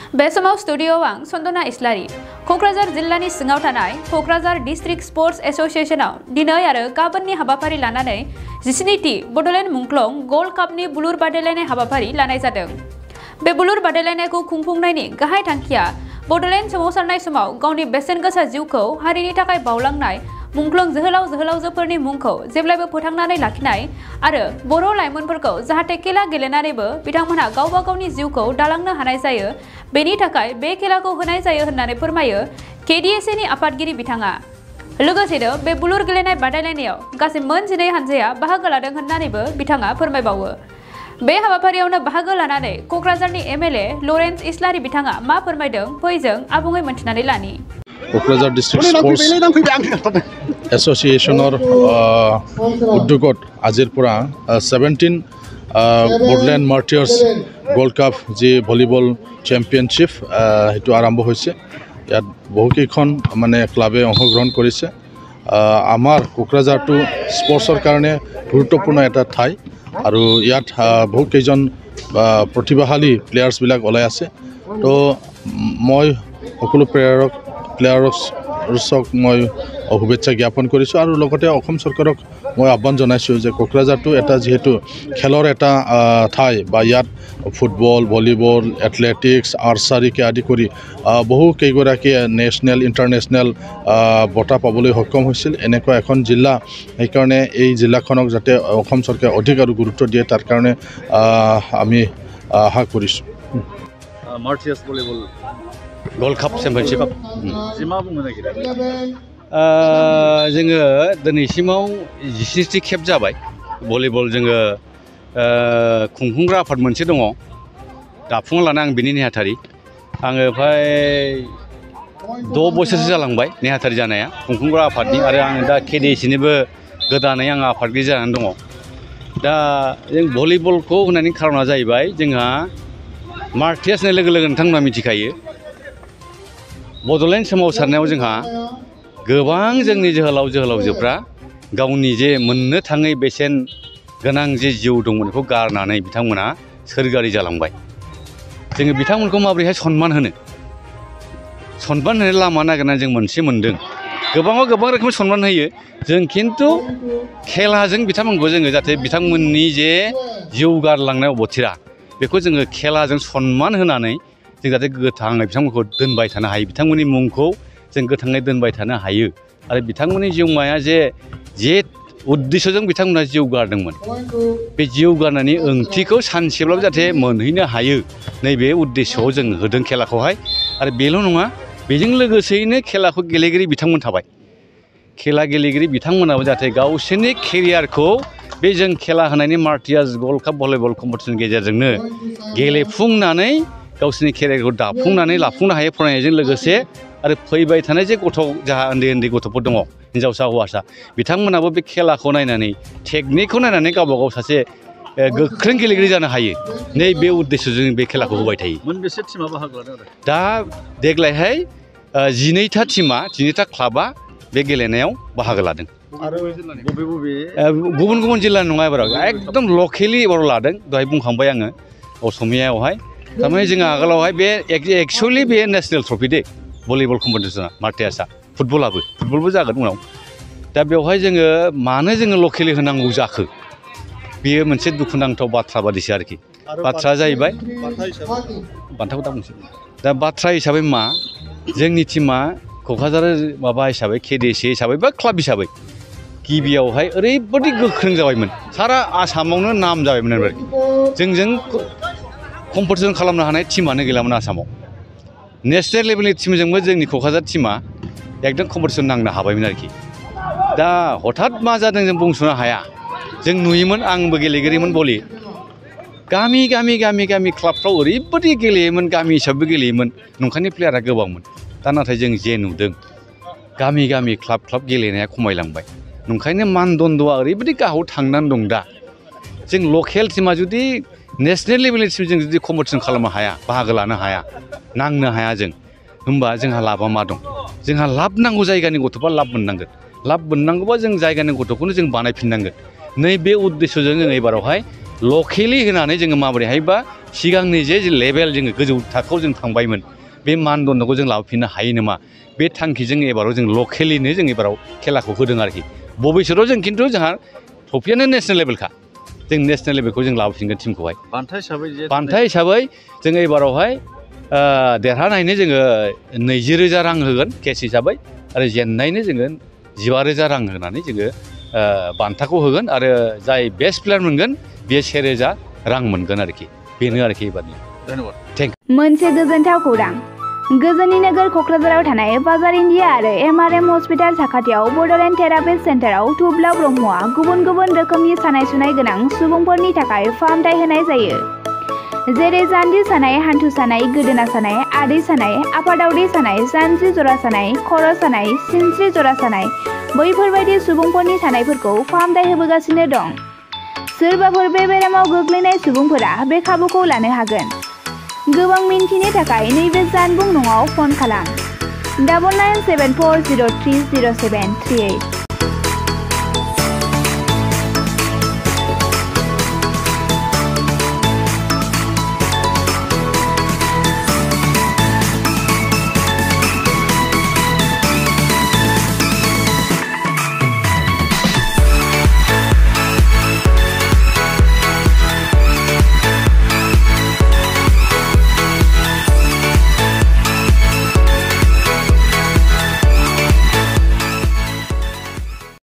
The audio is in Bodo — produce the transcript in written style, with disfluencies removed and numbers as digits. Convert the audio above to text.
बे समाव स्टुडियोआव आं सन्दना इस्लारि क'क्राझार जिल्लानि सिङाव थानाय क'क्राझार डिस्ट्रिक्ट स्पर्ट्स एस'सिएशनाव दिनै आरो गाबोननि हाबाफारि लानानै 17थि बड'लेण्ड मुंख्लं गल्ड कापनि बुलुर बादायलायनाय हाबाफारि लानाय जादों। बे बुलुर बादायलायनायखौ खुंफुंनायनि गाहाय थांखिया बड'लेण्ड सोमावसारनाय समाव गावनि बेसेन गोसा जिउखौ हारिनि थाखाय बावलांनाय मुंख्लं जोहोलाव जोहोलावजोफोरनि मुंखौ जेब्लायबो फोथांनानै लाखिनाय आरो बर' लाइमोनफोरखौ जाहाथे खेला गेलेनानैबो बिथांमोनहा गावबा गावनि जिउखौ दालांनो हानाय जायो बेनि थाखाय बे खेलाखौ होनाय जायो होननानै फोरमायो केडिएसएनि आफादगिरि बिथाङा। लोगोसेनो बे बुलुर गेलेनाय बादायलायनायाव गासै मोन 12 हानजाया बाहागो लादों होननानैबो बिथाङा फोरमायबावो। बे हाबाफारियावनो बाहागो लानानै क'क्राझारनि एमएलए लरेन्स इस्लारि बिथाङा मा फोरमायदों फै जों आबुङै मोनथिनानै लानि। क'क्राझार डिस्ट्रिक्ट स्पर्ट्स एस'सिएशनर उद्योगत आजिर पुरा 17 बड'लेण्ड मार्टियार्स गल्ड काप जी भलिबल चेम्पियनशिप हेतु आरम्भ হৈছে। ইয়াত বহুকেইখন মানে ক্লাবে অংশগ্ৰহণ কৰিছে। আমাৰ কোকৰাঝাৰটো স্পৰ্টছৰ কাৰণে গুৰুত্বপূৰ্ণ এটা ঠাই আৰু ইয়াত বহুকেইজন প্ৰতিভাশালী প্লেয়াৰ্ছবিলাক ওলাই আছে। তো মই সকলো প্লেয়াৰছক মই শুভেচ্ছা জ্ঞাপন কৰিছোঁ আৰু লগতে অসম চৰকাৰক মই আহ্বান জনাইছোঁ যে কোকৰাঝাৰটো এটা যিহেতু খেলৰ এটা ঠাই বা ইয়াত ফুটবল ভলীবল এথলেটিক্স আৰ্চাৰীকে আদি কৰি বহু কেইগৰাকীয়ে নেশ্যনেল ইণ্টাৰনেশ্যনেল বঁটা পাবলৈ সক্ষম হৈছিল। এনেকুৱা এখন জিলা, সেইকাৰণে এই জিলাখনক যাতে অসম চৰকাৰে অধিক আৰু গুৰুত্ব দিয়ে তাৰ কাৰণে আমি আশা কৰিছোঁ। Martyrs volleyball gold cup championship मा बुंनो नागिरो जोङो दिनैसिमाव 17थि खेब जाबाय भलिबल जोङो खुंफुंग्रा आफाद मोनसे दङ दाफुंना लानाय आं बिनि नेहाथारि आङो ओमफ्राय 6 बोसोरसो जालांबाय नेहाथारि जानाया खुंफुंग्रा आफादनि आरो आं दा केडिएसनिबो गोदानै आं आफादगिरि जानानै दङ। दा जों भलिबलखौ होनायनि खारना जाहैबाय जोंहा मार्टियार्स होननाय लोगो लोगो नोंथांमोना मिथिखायो बड'लेण्ड सोमावसारनायाव जोंहा गोबां जोंनि जोहोलाव जोहोलावजोफ्रा गावनि जे मोननो थाङै बेसेन गोनां जे जिउ दंमोन बेखौ गारनानै बिथांमोना सोरगोआरि जालांबाय। जोङो बिथांमोनखौ माबोरैहाय सन्मान होनाय लामा नागिरनानै जों मोनसे मोनदों। गोबाङाव गोबां रोखोमनि सन्मान होयो जों, खिन्थु खेलाजों बिथांमोनखौ जोङो जाहाथे बिथांमोननि जे जिउ गारलांनाय अबथिरा बेखौ जोङो खेलाजों सन्मान होनानै जों जाहाथे गोथाङै बिथांमोनखौ दोनबाय थानो हायो, बिथांमोननि मुंखौ जों गोथाङै दोनबाय थानो हायो आरो बिथांमोननि जिउमाया जे उद्देश्यजों बिथांमोना जिउ गारदोंमोन बे जिउ गारनायनि ओंथिखौ सानसेब्लाबो जाहाथे मोनहैनो हायो नैबे उद्देश्यआव जों होदों खेलाखौहाय। आरो बेल' नङा, बेजों लोगोसेयैनो खेलाखौ गेलेगिरि बिथांमोन थाबाय। खेला गेलेगिरि बिथांमोनाबो जाहाथे गावसोरनि केरियारखौ बे जों खेला होनायनि मार्टियार्स गल्ड काप भलिबल कम्पिटिसननि गेजेरजोंनो गेलेफुंनानै गावसोरनि केरियारखौ दाफुंनानै लाफुंनो हायो फरायनायजों लोगोसे। आरो फैबाय थानाय जे जाहा उन्दै गथ'फोर दङ हिन्जावसा हौवासा बिथांमोनाबो बे खेलाखौ नायनानै टेकनिकखौ नायनानै गावबा गाव सासे गोख्रों गेलेगिरि जानो हायो नै बे उद्देश्यजों बे खेलाखौ होबाय थायो। मोनबेसे टिमा बाहागो लादों आरो दा देग्लायहाय 12था टिमा 12था क्लाबा बे गेलेनायाव बाहागो लादों। आरो बबे गुबुन गुबुन जिल्लानि नङा एबाराव एकदम लकेलि एबाराव लादों। दहाय बुंखांबाय आङो असमियायावहाय थारमाने जोङो आगोलावहाय बे एक्सुवेलि बे नेसनेल ट्रफि दे भलिबल कम्पिटिसना मार्टियार्सआ फुटबलबो जागोन उनाव। दा बेवहाय जोङो मानो जोङो लकेलि होनांगौ जाखो बेयो मोनसे दुखुनांथाव बाथ्रा बादिसो आरोखि। बाथ्राया जाहैबाय बान्थाखौ दा बुंसै। दा बाथ्रा हिसाबै मा जोंनि टिमा क'क्राझार माबा हिसाबै केडिएसए हिसाबै बा क्लाब हिसाबै गिबियावहाय ओरैबायदि गोख्रों जाबायमोन सारा आसामावनो नाम जाबायमोन आरोखि। जोंजों कम्पिटिसन खालामनो हानाय टिमानो गैलामोन आसामाव। नेसनेल लेभेलनि टिमजोंबो जोंनि क'क्राझार टिमा एकदम कम्पिटिसन नांनो हाबायमोन आरोखि। दा हठात मा जादों जों बुंस'नो हाया। जों नुयोमोन, आंबो गेलेगिरिमोन भलि गामि क्लाबफ्राव ओरैबायदि गेलेयोमोन, गामि हिसाबै गेलेयोमोन, नंखायनि प्लेयारा गोबांमोन। दा नाथाय जों जे नुदों गामि क्लाब गेलेनाया खमायलांबाय। नंखायनो मानदन्द'आ ओरैबायदि गाहायाव थांनानै दं। दा जों लकेल टिमा जुदि नेसनेल लेभेलनि टिमजों जुदि कम्पिटिसन खालामनो हाया, बाहागो लानो हाया, नांनो हाया जों, होमबा जोंहा लाबा मा दं? जोंहा लाब नांगौ, जायगानि गथ'फ्रा लाब मोननांगोन। लाब मोननांगौबा जों जायगानि गथ'खौनो जों बानायफिननांगोन। नैबे उद्देश्यजों जों एबारावहाय लकेलि होनानै जोङो माबोरैहायबा सिगांनि जे लेभेल जोङो गोजौ थाखोआव जों थांबायमोन बे मानदन्दखौ जों लाबोफिननो हायो नामा बे थांखिजों एबाराव जों लकेलिनो जों एबाराव खेलाखौ होदों आरोखि भबिष्यतआव जों खिन्थु जोंहा ट्रफियानो नेसनेल लेभेलखा जों नेसनेल लेभेलखौ जों लाबोफिनगोन टिमखौहाय बान्था हिसाबै जोङो एबारावहाय देरहानायनो जोङो 20,000 रां होगोन केस हिसाबै आरो जेननायनो जोङो 15,000 रां होनानै जोङो बान्थाखौ होगोन आरो जाय बेस्ट प्लेयार मोनगोन बेयो 1,000 रां मोनगोन आरोखि बेनो आरोखि एबारनि मोनसे गोजोनथाव खौरां गोजोननि नोगोर क'क्राझाराव थानाय बाजार इन्डिया आरो MRM हस्पिटाल साखाथियाव बड'लेण्ड थेरापिस्ट सेन्टाराव थुब्ला ब्रह्मआ गुबुन गुबुन रोखोमनि सानाय सुनाय गोनां सुबुंफोरनि थाखाय फाहामथाय होनाय जायो जेरै जान्जि सानाय हान्थु सानाय गोदोना सानाय आदै सानाय आफादावदै सानाय जानजि जरा सानाय खर' सानाय सिनस्रि जरा सानाय बैफोरबायदि सुबुंफोरनि सानायफोरखौ फाहामथाय होबोगासिनो दं सोरबाफोर बे बेरामाव गोग्लैनाय सुबुंफोरा बे खाबुखौ लानो हागोन गोबां मिन्थिनो थाखाय नैबे जानबुं नङाव फन खालाम 9974030738